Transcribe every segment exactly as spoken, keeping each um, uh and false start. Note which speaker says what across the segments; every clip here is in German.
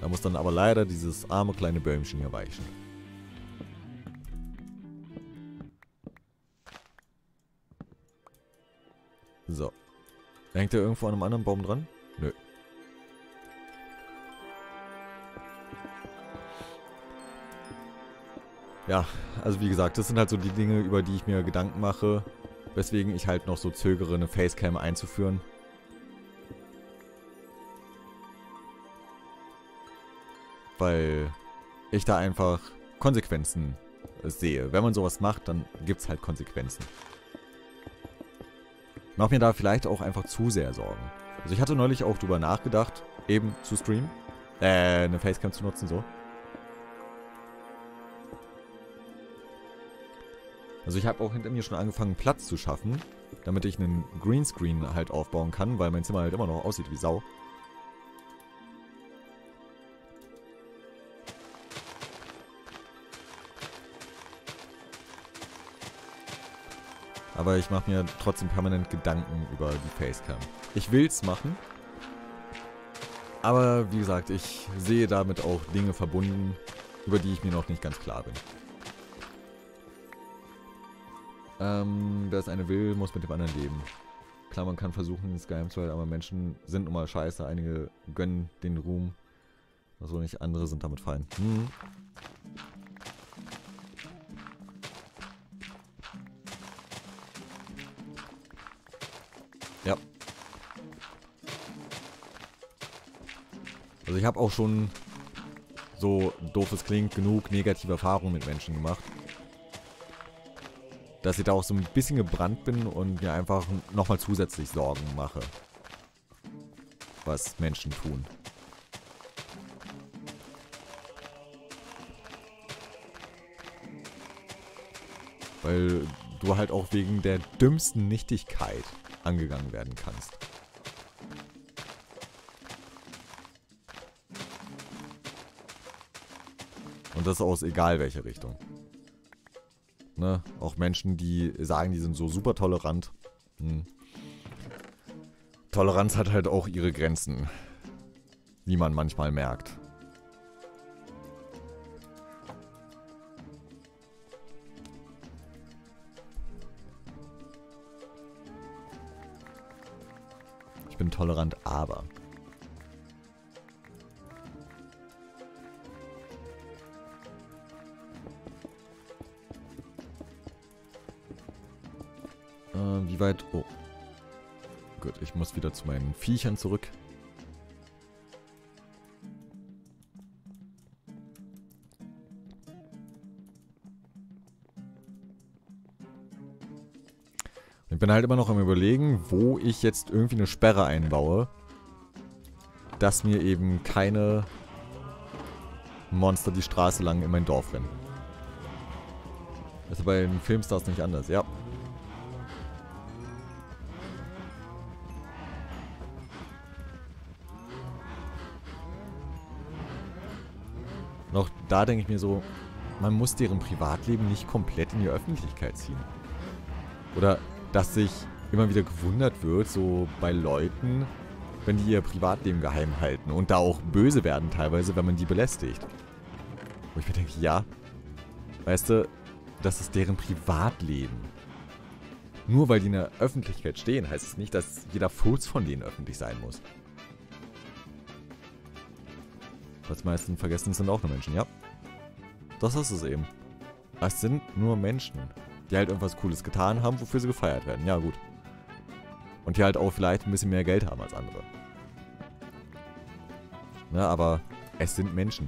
Speaker 1: Da muss dann aber leider dieses arme kleine Bäumchen hier weichen. So. Hängt der irgendwo an einem anderen Baum dran? Nö. Ja, also wie gesagt, das sind halt so die Dinge, über die ich mir Gedanken mache, weswegen ich halt noch so zögere, eine Facecam einzuführen. Weil ich da einfach Konsequenzen sehe. Wenn man sowas macht, dann gibt es halt Konsequenzen. Ich mache mir da vielleicht auch einfach zu sehr Sorgen. Also ich hatte neulich auch drüber nachgedacht, eben zu streamen, äh, eine Facecam zu nutzen, so. Also ich habe auch hinter mir schon angefangen, Platz zu schaffen, damit ich einen Greenscreen halt aufbauen kann, weil mein Zimmer halt immer noch aussieht wie Sau. Aber ich mache mir trotzdem permanent Gedanken über die Facecam. Ich will's machen. Aber wie gesagt, ich sehe damit auch Dinge verbunden, über die ich mir noch nicht ganz klar bin. Ähm, wer es eine will, muss mit dem anderen leben. Klar, man kann versuchen, ins Geheim zu halten, aber Menschen sind nun mal scheiße. Einige gönnen den Ruhm. Also nicht, andere sind damit fein. Hm. Ja. Also ich habe auch schon, so doof es klingt, genug negative Erfahrungen mit Menschen gemacht. Dass ich da auch so ein bisschen gebrannt bin und mir einfach nochmal zusätzlich Sorgen mache. Was Menschen tun. Weil du halt auch wegen der dümmsten Nichtigkeit angegangen werden kannst. Und das aus egal welcher Richtung. Ne? Auch Menschen, die sagen, die sind so super tolerant. Hm. Toleranz hat halt auch ihre Grenzen. Wie man manchmal merkt. Ich bin tolerant, aber... Äh, wie weit... Oh. Gut, ich muss wieder zu meinen Viechern zurück. Ich bin halt immer noch am Überlegen, wo ich jetzt irgendwie eine Sperre einbaue, dass mir eben keine Monster die Straße lang in mein Dorf rennen. Das ist bei den Filmstars nicht anders, ja. Und auch da denke ich mir so, man muss deren Privatleben nicht komplett in die Öffentlichkeit ziehen. Oder dass sich immer wieder gewundert wird, so bei Leuten, wenn die ihr Privatleben geheim halten und da auch böse werden teilweise, wenn man die belästigt. Wo ich mir denke, ja, weißt du, das ist deren Privatleben. Nur weil die in der Öffentlichkeit stehen, heißt es nicht, dass jeder Furz von denen öffentlich sein muss. Was die meisten vergessen, sind auch nur Menschen, ja. Das ist es eben. Es sind nur Menschen, die halt irgendwas Cooles getan haben, wofür sie gefeiert werden. Ja, gut. Und die halt auch vielleicht ein bisschen mehr Geld haben als andere. Na, aber es sind Menschen.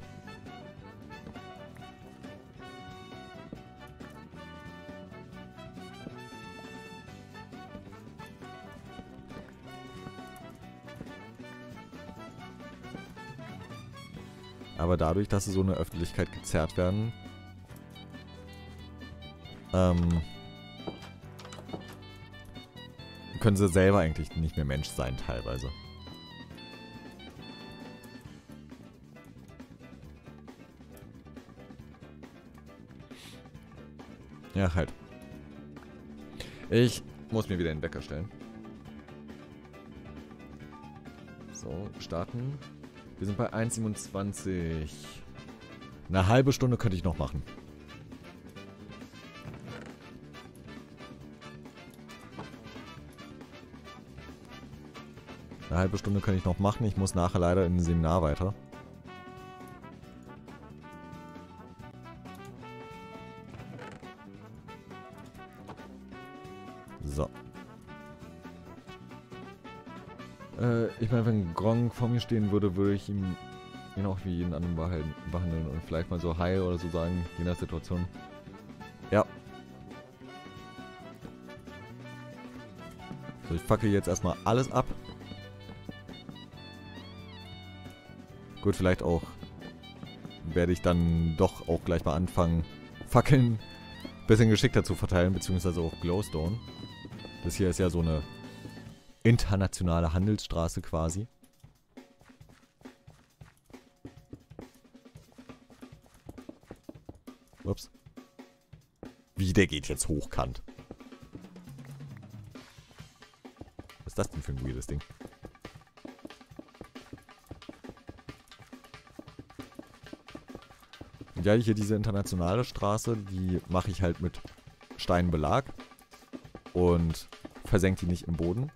Speaker 1: Aber dadurch, dass sie so in der Öffentlichkeit gezerrt werden, ähm, können sie selber eigentlich nicht mehr Mensch sein, teilweise. Ja, halt. Ich muss mir wieder den Wecker stellen. So, starten. Wir sind bei eins siebenundzwanzig. Eine halbe Stunde könnte ich noch machen. Eine halbe Stunde könnte ich noch machen. Ich muss nachher leider in ein Seminar weiter. So. Äh, ich meine, wenn Gronk vor mir stehen würde, würde ich ihm ihn auch wie jeden anderen behalten, behandeln und vielleicht mal so Hi oder so sagen, je nach Situation. Ja. So, ich fackel jetzt erstmal alles ab. Gut, vielleicht auch werde ich dann doch auch gleich mal anfangen, Fackeln ein bisschen geschickter zu verteilen, beziehungsweise auch Glowstone. Das hier ist ja so eine internationale Handelsstraße quasi. Ups. Wie, der geht jetzt hochkant? Was ist das denn für ein weirdes Ding? Und ja, hier diese internationale Straße, die mache ich halt mit Steinbelag und versenke die nicht im Boden.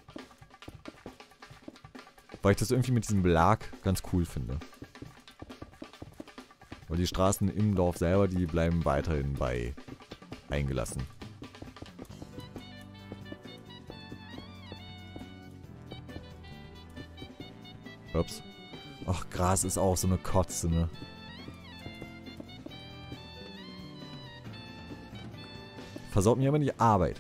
Speaker 1: Weil ich das irgendwie mit diesem Belag ganz cool finde. Weil die Straßen im Dorf selber, die bleiben weiterhin bei eingelassen. Ups. Ach, Gras ist auch so eine Kotze, ne? Versaut mir immer die Arbeit.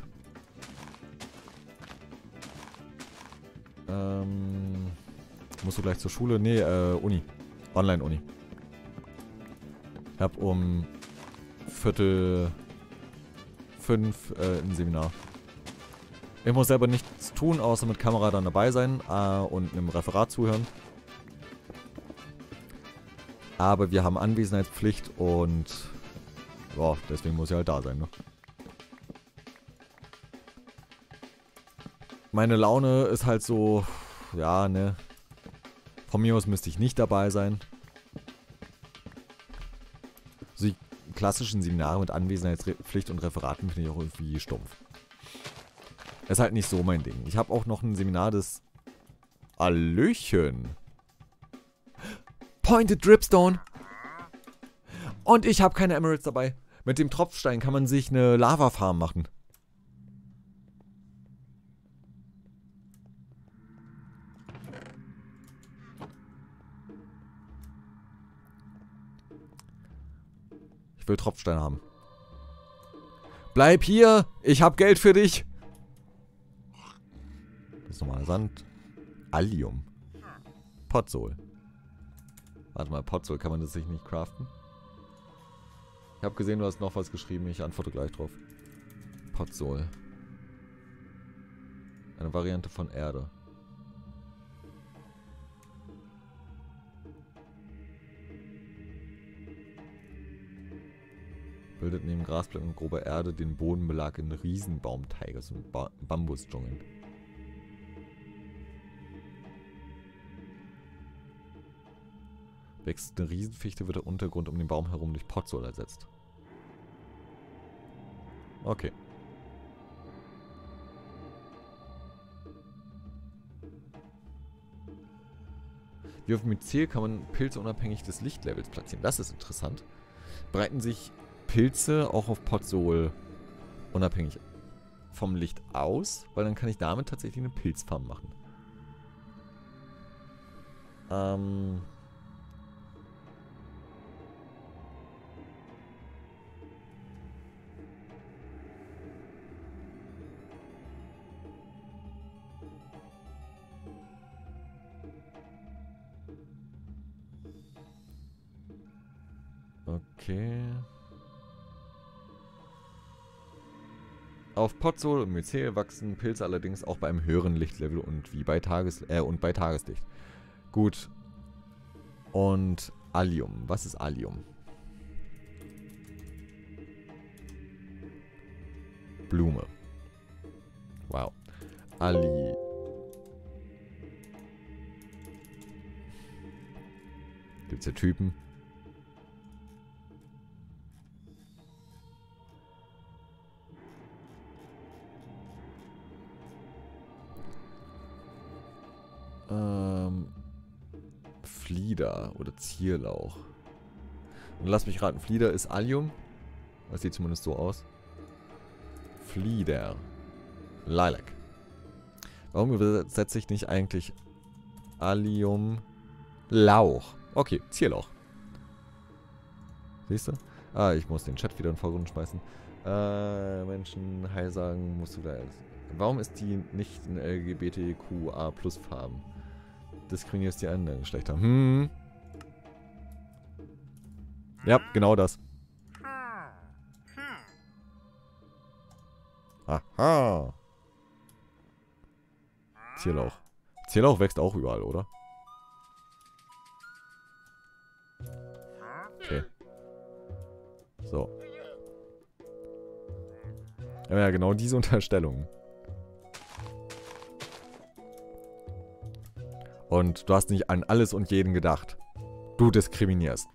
Speaker 1: Ähm... Musst du gleich zur Schule? Nee, äh, Uni. Online-Uni. Ich hab um Viertel fünf äh, ein Seminar. Ich muss selber nichts tun, außer mit Kamera dann dabei sein äh, und einem Referat zuhören. Aber wir haben Anwesenheitspflicht und boah, deswegen muss ich halt da sein, ne? Meine Laune ist halt so, ja, ne? Von mir aus müsste ich nicht dabei sein. So die klassischen Seminare mit Anwesenheitspflicht und Referaten finde ich auch irgendwie stumpf. Ist halt nicht so mein Ding. Ich habe auch noch ein Seminar des Hallöchen. Pointed Dripstone. Und ich habe keine Emeralds dabei. Mit dem Tropfstein kann man sich eine Lava-Farm machen. Ich will Tropfsteine haben. Bleib hier! Ich hab Geld für dich! Das ist normaler Sand. Allium. Potsol. Warte mal, Potsol, kann man das sich nicht craften? Ich habe gesehen, du hast noch was geschrieben. Ich antworte gleich drauf. Potsol. Eine Variante von Erde. Bildet neben Grasblättern und grober Erde den Bodenbelag in Riesenbaumteigers und ba Bambusdschungeln. Wächst eine Riesenfichte, wird der Untergrund um den Baum herum durch Potsol ersetzt. Okay. Wie auf Myzel kann man Pilze unabhängig des Lichtlevels platzieren. Das ist interessant. Breiten sich Pilze auch auf Potsol unabhängig vom Licht aus, weil dann kann ich damit tatsächlich eine Pilzfarm machen. Ähm... Okay. Auf Potsol und Myzel wachsen Pilze allerdings auch bei einem höheren Lichtlevel und wie bei Tages äh, und bei Tageslicht. Gut. Und Allium. Was ist Allium? Blume. Wow. Ali. Gibt's hier Typen? Ähm, Flieder oder Zierlauch. Und lass mich raten, Flieder ist Allium. Das sieht zumindest so aus. Flieder. Lilac. Warum übersetze ich nicht eigentlich Allium Lauch? Okay, Zierlauch. Siehst du? Ah, ich muss den Chat wieder in den Vorgrund schmeißen. Äh, Menschen, Heil sagen, musst du da... Warum ist die nicht in L G B T Q A plus Farben? Diskriminierst die anderen Geschlechter. Hm. Ja, genau das. Aha. Zierlauch. Zierlauch wächst auch überall, oder? Okay. So. Ja, ja, genau diese Unterstellung. Und du hast nicht an alles und jeden gedacht. Du diskriminierst.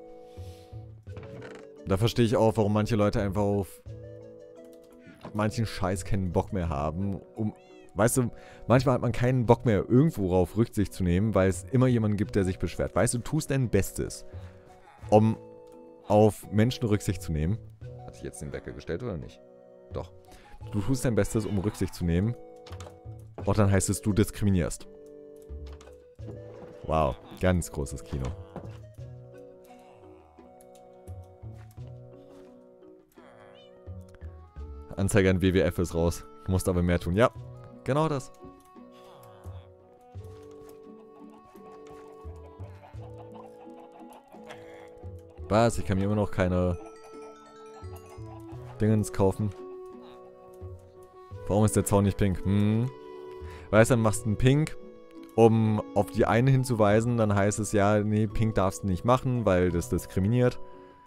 Speaker 1: Da verstehe ich auch, warum manche Leute einfach auf manchen Scheiß keinen Bock mehr haben. Um, weißt du, manchmal hat man keinen Bock mehr, irgendwo rauf Rücksicht zu nehmen, weil es immer jemanden gibt, der sich beschwert. Weißt du, du tust dein Bestes, um auf Menschen Rücksicht zu nehmen. Hatte ich jetzt den Wecker gestellt oder nicht? Doch. Du tust dein Bestes, um Rücksicht zu nehmen. Und dann heißt es, du diskriminierst. Wow, ganz großes Kino. Anzeige an W W F ist raus. Du musst aber mehr tun. Ja, genau das. Was? Ich kann mir immer noch keine Dingens kaufen. Warum ist der Zaun nicht pink? Hm. Weißt du, dann machst du einen Pink, um auf die eine hinzuweisen. Dann heißt es ja, nee, Pink darfst du nicht machen, weil das diskriminiert.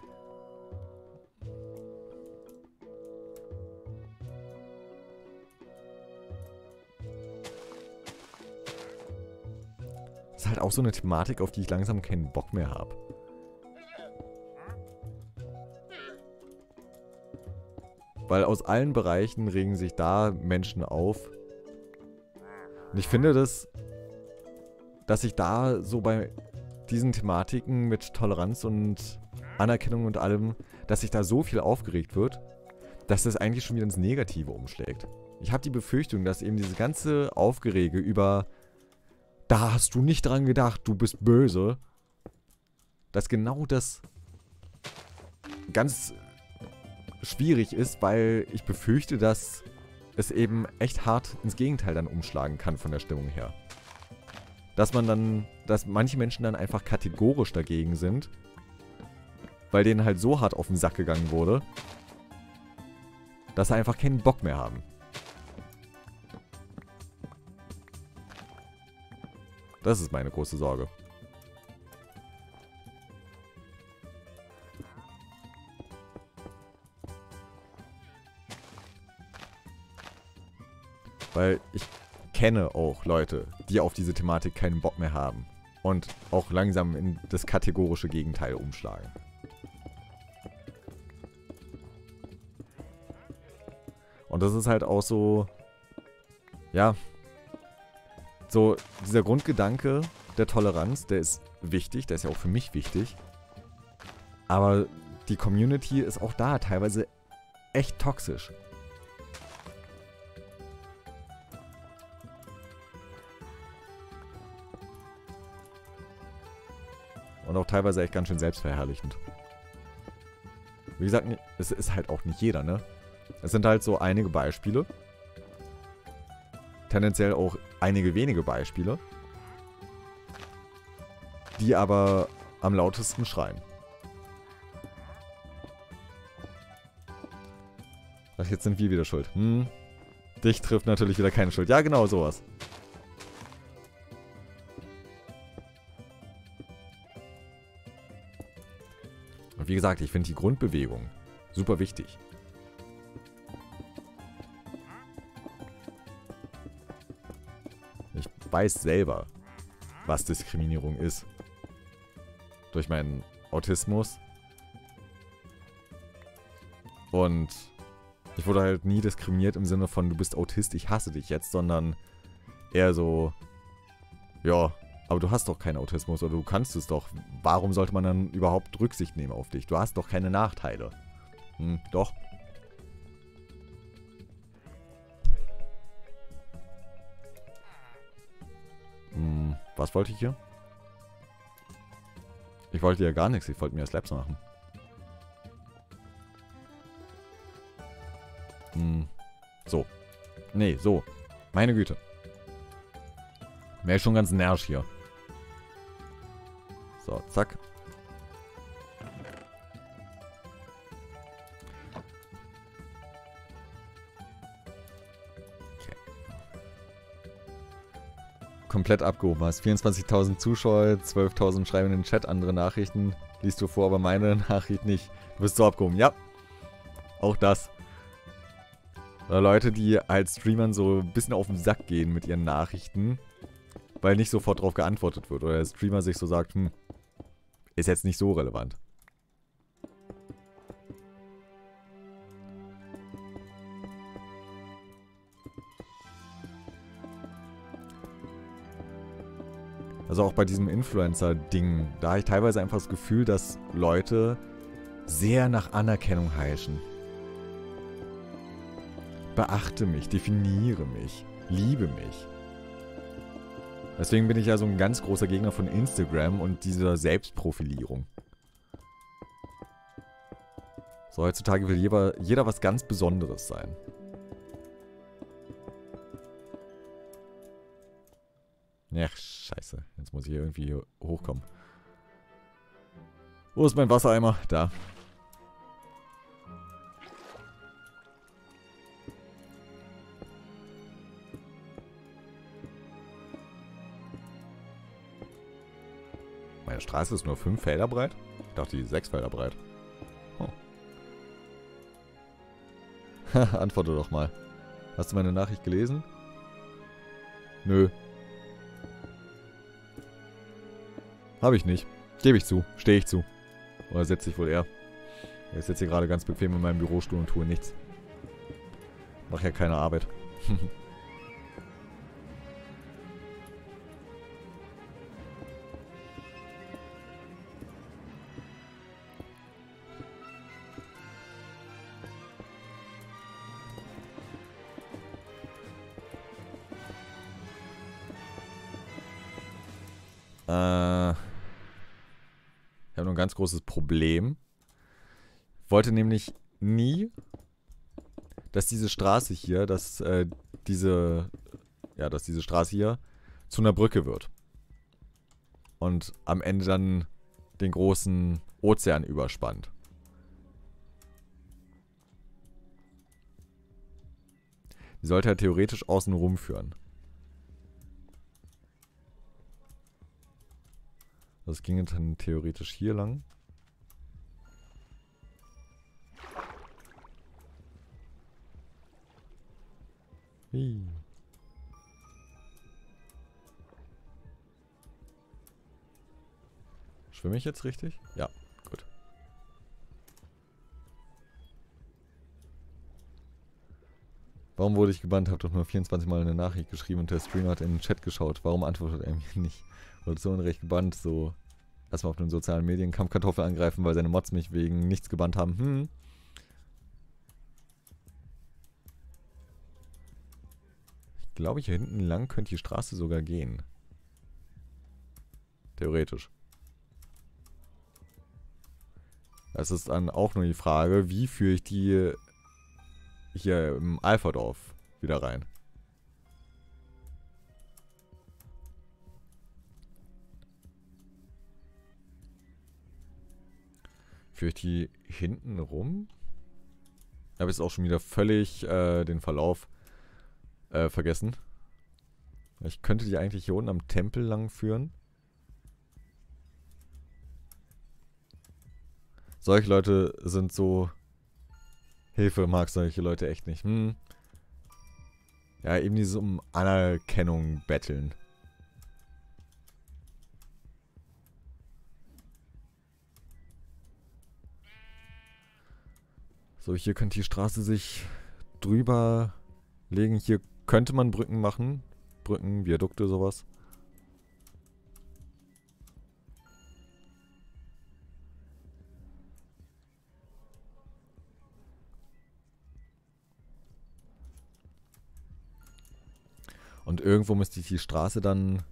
Speaker 1: Das ist halt auch so eine Thematik, auf die ich langsam keinen Bock mehr habe. Weil aus allen Bereichen regen sich da Menschen auf. Und ich finde das, dass sich da so bei diesen Thematiken mit Toleranz und Anerkennung und allem, dass sich da so viel aufgeregt wird, dass das eigentlich schon wieder ins Negative umschlägt. Ich habe die Befürchtung, dass eben diese ganze Aufgerege über da hast du nicht dran gedacht, du bist böse, dass genau das ganz schwierig ist, weil ich befürchte, dass es eben echt hart ins Gegenteil dann umschlagen kann von der Stimmung her. Dass man dann, dass manche Menschen dann einfach kategorisch dagegen sind, weil denen halt so hart auf den Sack gegangen wurde, dass sie einfach keinen Bock mehr haben. Das ist meine große Sorge. Weil ich kenne auch Leute, die auf diese Thematik keinen Bock mehr haben. Und auch langsam in das kategorische Gegenteil umschlagen. Und das ist halt auch so, ja, so dieser Grundgedanke der Toleranz, der ist wichtig, der ist ja auch für mich wichtig. Aber die Community ist auch da teilweise echt toxisch. Und auch teilweise echt ganz schön selbstverherrlichend. Wie gesagt, es ist halt auch nicht jeder, ne? Es sind halt so einige Beispiele. Tendenziell auch einige wenige Beispiele. Die aber am lautesten schreien. Ach, jetzt sind wir wieder schuld. Hm. Dich trifft natürlich wieder keine Schuld. Ja, genau, sowas. Und wie gesagt, ich finde die Grundbewegung super wichtig. Ich weiß selber, was Diskriminierung ist. durch meinen Autismus. Und ich wurde halt nie diskriminiert im Sinne von, du bist Autist, ich hasse dich jetzt, sondern eher so, ja, aber du hast doch keinen Autismus oder du kannst es doch. Warum sollte man dann überhaupt Rücksicht nehmen auf dich? Du hast doch keine Nachteile. Hm, doch. Hm, was wollte ich hier? Ich wollte ja gar nichts, ich wollte mir Slabs machen. Hm, so. Nee, so. Meine Güte. Wäre schon ganz nervig hier. So, zack. Okay. Komplett abgehoben hast. vierundzwanzigtausend Zuschauer, zwölftausend schreiben in den Chat, andere Nachrichten liest du vor, aber meine Nachricht nicht. Du bist so abgehoben. Ja. Auch das. Oder Leute, die als Streamern so ein bisschen auf den Sack gehen mit ihren Nachrichten, weil nicht sofort drauf geantwortet wird. Oder der Streamer sich so sagt, hm, ist jetzt nicht so relevant. Also auch bei diesem Influencer-Ding, da habe ich teilweise einfach das Gefühl, dass Leute sehr nach Anerkennung heischen. Beachte mich, definiere mich, liebe mich. Deswegen bin ich ja so ein ganz großer Gegner von Instagram und dieser Selbstprofilierung. So, heutzutage will jeder, jeder was ganz Besonderes sein. Ja, scheiße. Jetzt muss ich hier irgendwie hier hochkommen. Wo ist mein Wassereimer? Da. Meine Straße ist nur fünf Felder breit? Ich dachte, die ist sechs Felder breit. Oh. Antworte doch mal. Hast du meine Nachricht gelesen? Nö. Habe ich nicht. Gebe ich zu. Stehe ich zu. Oder setze ich wohl eher. Ich sitze hier gerade ganz bequem in meinem Bürostuhl und tue nichts. Mach ja keine Arbeit. äh... Ich habe nur ein ganz großes Problem. Ich wollte nämlich nie, dass diese Straße hier, dass äh, diese, ja, dass diese Straße hier zu einer Brücke wird. Und am Ende dann den großen Ozean überspannt. Die sollte ja theoretisch außen rumführen. Das ging dann theoretisch hier lang. Wie? Schwimme ich jetzt richtig? Ja, gut. Warum wurde ich gebannt? Hab doch nur vierundzwanzig Mal eine Nachricht geschrieben und der Streamer hat in den Chat geschaut. Warum antwortet er mir nicht? Wurde so unrecht gebannt, so erstmal auf den sozialen Medien Kampfkartoffel angreifen, weil seine Mods mich wegen nichts gebannt haben. Hm. Ich glaube, hier hinten lang könnte die Straße sogar gehen. Theoretisch. Das ist dann auch nur die Frage, wie führe ich die hier im Alphadorf wieder rein. Führe ich die hinten rum? Ich habe jetzt auch schon wieder völlig äh, den Verlauf äh, vergessen. Ich könnte die eigentlich hier unten am Tempel lang führen. Solche Leute sind so... Hilfe, mag solche Leute echt nicht. Hm. Ja, eben diese um Anerkennung betteln. So, hier könnte die Straße sich drüber legen. Hier könnte man Brücken machen. Brücken, Viadukte, sowas. Und irgendwo müsste ich die Straße dann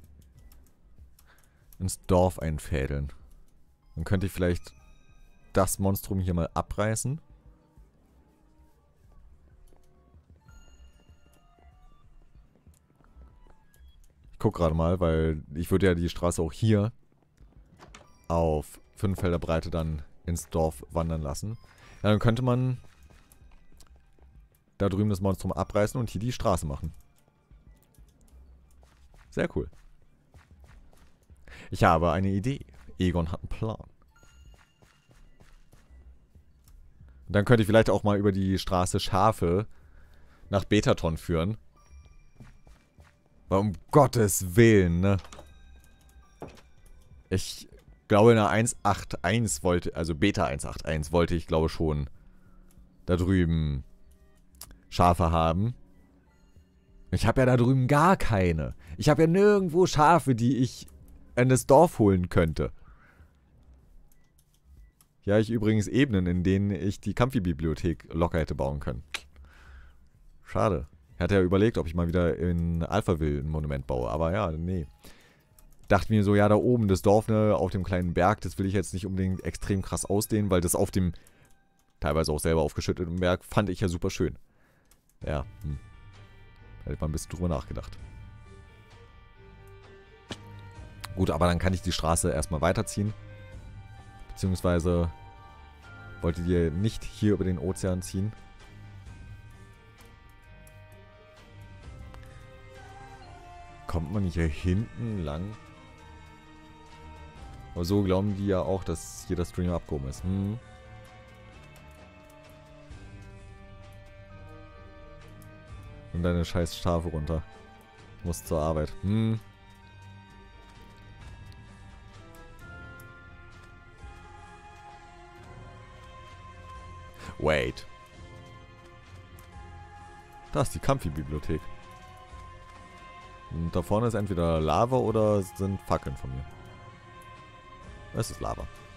Speaker 1: ins Dorf einfädeln. Dann könnte ich vielleicht das Monstrum hier mal abreißen. Ich gucke gerade mal, weil ich würde ja die Straße auch hier auf fünf Felder Breite dann ins Dorf wandern lassen. Ja, dann könnte man da drüben das Monstrum abreißen und hier die Straße machen. Sehr cool. Ich habe eine Idee. Egon hat einen Plan. Und dann könnte ich vielleicht auch mal über die Straße Schafe nach Betaton führen. Aber um Gottes Willen, ne? Ich glaube in der eins Punkt acht Punkt eins wollte, also Beta eins Punkt acht Punkt eins wollte ich glaube schon da drüben Schafe haben. Ich habe ja da drüben gar keine. Ich habe ja nirgendwo Schafe, die ich in das Dorf holen könnte. Hier habe ich übrigens Ebenen, in denen ich die Kampfi-Bibliothek locker hätte bauen können. Schade. Ich hatte ja überlegt, ob ich mal wieder in Alphaville ein Monument baue. Aber ja, nee. Dachte mir so, ja, da oben, das Dorf, ne, auf dem kleinen Berg, das will ich jetzt nicht unbedingt extrem krass ausdehnen, weil das auf dem teilweise auch selber aufgeschütteten Berg fand ich ja super schön. Ja, hm. Da hätte man ein bisschen drüber nachgedacht. Gut, aber dann kann ich die Straße erstmal weiterziehen. Beziehungsweise wollte die nicht hier über den Ozean ziehen. Kommt man hier hinten lang? Aber so glauben die ja auch, dass hier das Stream abgehoben ist. Hm. Und deine scheiß Schafe runter. Muss zur Arbeit. Hm. Wait. Da ist die Kampfi-Bibliothek. Und da vorne ist entweder Lava oder sind Fackeln von mir. Es ist Lava.